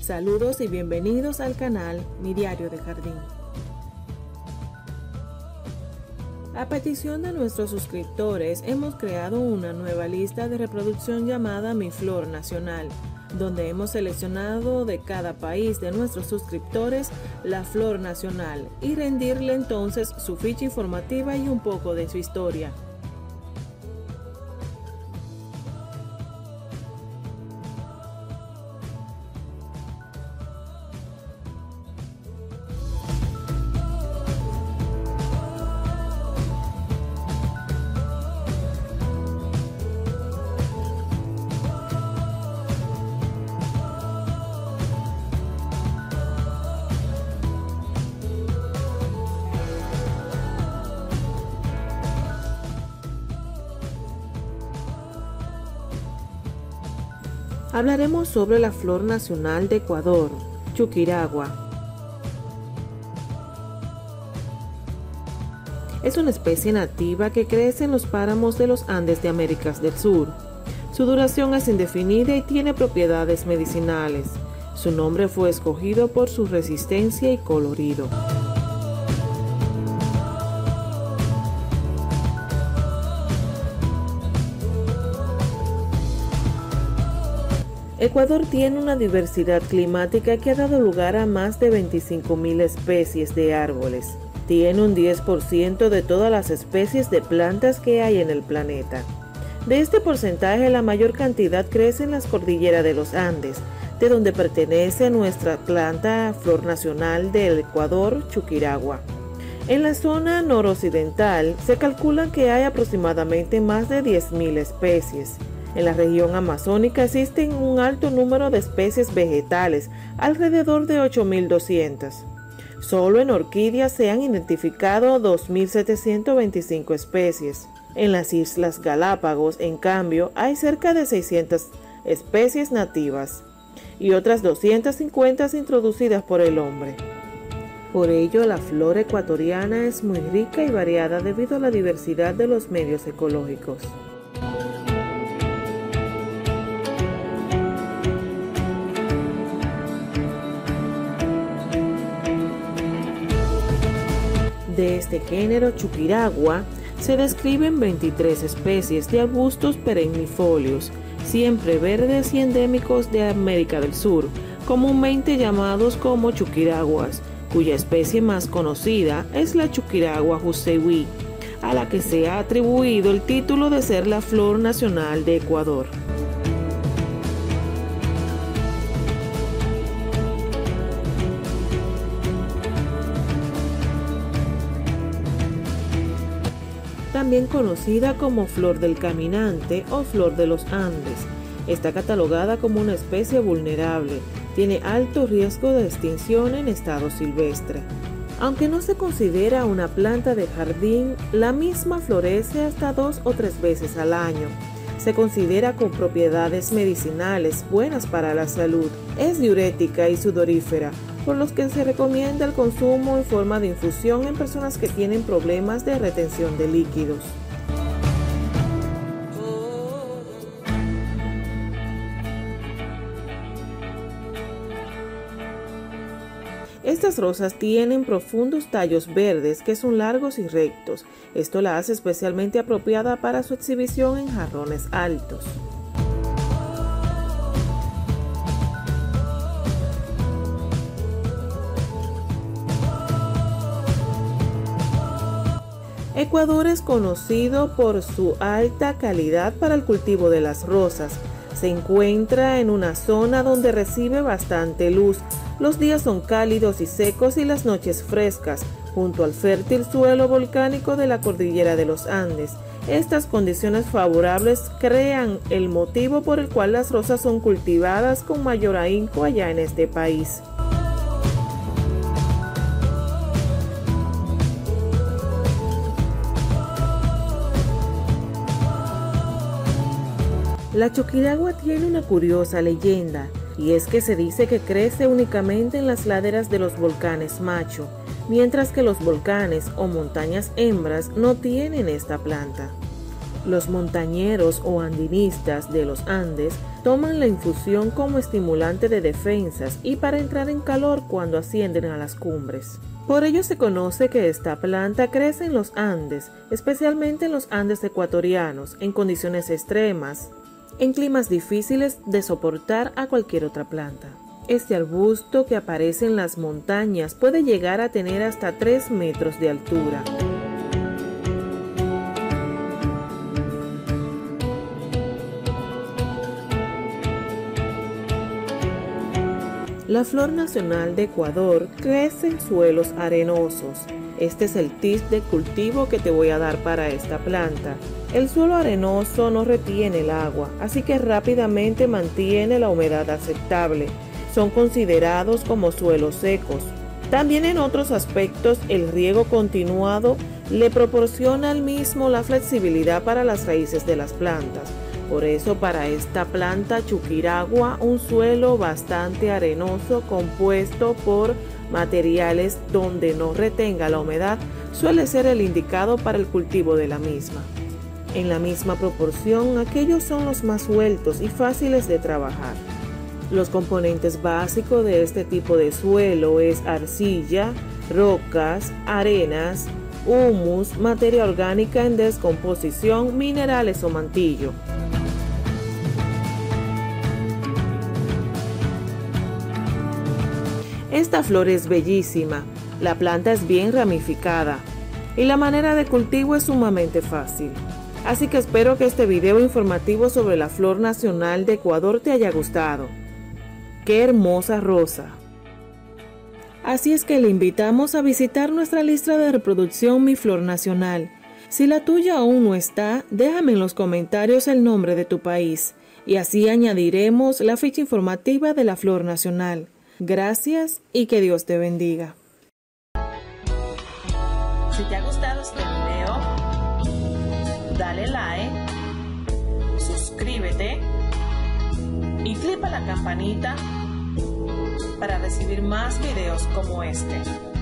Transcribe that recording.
Saludos y bienvenidos al canal Mi Diario de Jardín. A petición de nuestros suscriptores hemos creado una nueva lista de reproducción llamada Mi Flor Nacional, donde hemos seleccionado de cada país de nuestros suscriptores la flor nacional y rendirle entonces su ficha informativa y un poco de su historia. Hablaremos sobre la flor nacional de Ecuador, Chuquiragua. Es una especie nativa que crece en los páramos de los Andes de América del Sur. Su duración es indefinida y tiene propiedades medicinales. Su nombre fue escogido por su resistencia y colorido. Ecuador tiene una diversidad climática que ha dado lugar a más de 25.000 especies de árboles. Tiene un 10% de todas las especies de plantas que hay en el planeta. De este porcentaje, la mayor cantidad crece en las cordilleras de los Andes, de donde pertenece nuestra planta flor nacional del Ecuador, Chuquiragua. En la zona noroccidental se calcula que hay aproximadamente más de 10.000 especies. En la región amazónica existen un alto número de especies vegetales, alrededor de 8.200. Solo en orquídeas se han identificado 2.725 especies. En las Islas Galápagos, en cambio, hay cerca de 600 especies nativas y otras 250 introducidas por el hombre. Por ello, la flora ecuatoriana es muy rica y variada debido a la diversidad de los medios ecológicos. De este género, Chuquiragua, se describen 23 especies de arbustos perennifolios, siempre verdes y endémicos de América del Sur, comúnmente llamados como chuquiraguas, cuya especie más conocida es la Chuquiragua Jussegui, a la que se ha atribuido el título de ser la flor nacional de Ecuador. También conocida como flor del caminante o flor de los Andes. Está catalogada como una especie vulnerable. Tiene alto riesgo de extinción en estado silvestre. Aunque no se considera una planta de jardín, la misma florece hasta 2 o 3 veces al año. Se considera con propiedades medicinales buenas para la salud. Es diurética y sudorífera, por los que se recomienda el consumo en forma de infusión en personas que tienen problemas de retención de líquidos. Estas rosas tienen profundos tallos verdes que son largos y rectos. Esto la hace especialmente apropiada para su exhibición en jarrones altos. Ecuador es conocido por su alta calidad para el cultivo de las rosas. Se encuentra en una zona donde recibe bastante luz. Los días son cálidos y secos y las noches frescas, junto al fértil suelo volcánico de la cordillera de los Andes. Estas condiciones favorables crean el motivo por el cual las rosas son cultivadas con mayor ahínco allá en este país. La Chuquiragua tiene una curiosa leyenda, y es que se dice que crece únicamente en las laderas de los volcanes macho, mientras que los volcanes o montañas hembras no tienen esta planta. Los montañeros o andinistas de los Andes toman la infusión como estimulante de defensas y para entrar en calor cuando ascienden a las cumbres. Por ello se conoce que esta planta crece en los Andes, especialmente en los Andes ecuatorianos, en condiciones extremas, en climas difíciles de soportar a cualquier otra planta. Este arbusto que aparece en las montañas puede llegar a tener hasta 3 metros de altura. La flor nacional de Ecuador crece en suelos arenosos. Este es el tip de cultivo que te voy a dar para esta planta. El suelo arenoso no retiene el agua, así que rápidamente mantiene la humedad aceptable. Son considerados como suelos secos. También en otros aspectos, el riego continuado le proporciona al mismo la flexibilidad para las raíces de las plantas. Por eso para esta planta Chuquiragua, un suelo bastante arenoso compuesto por materiales donde no retenga la humedad suele ser el indicado para el cultivo de la misma. En la misma proporción, aquellos son los más sueltos y fáciles de trabajar. Los componentes básicos de este tipo de suelo es arcilla, rocas, arenas, humus, materia orgánica en descomposición, minerales o mantillo. Esta flor es bellísima, la planta es bien ramificada y la manera de cultivo es sumamente fácil. Así que espero que este video informativo sobre la flor nacional de Ecuador te haya gustado. ¡Qué hermosa rosa! Así es que le invitamos a visitar nuestra lista de reproducción Mi Flor Nacional. Si la tuya aún no está, déjame en los comentarios el nombre de tu país y así añadiremos la ficha informativa de la flor nacional. Gracias y que Dios te bendiga. Si te ha gustado este video, dale like, suscríbete y clica la campanita para recibir más videos como este.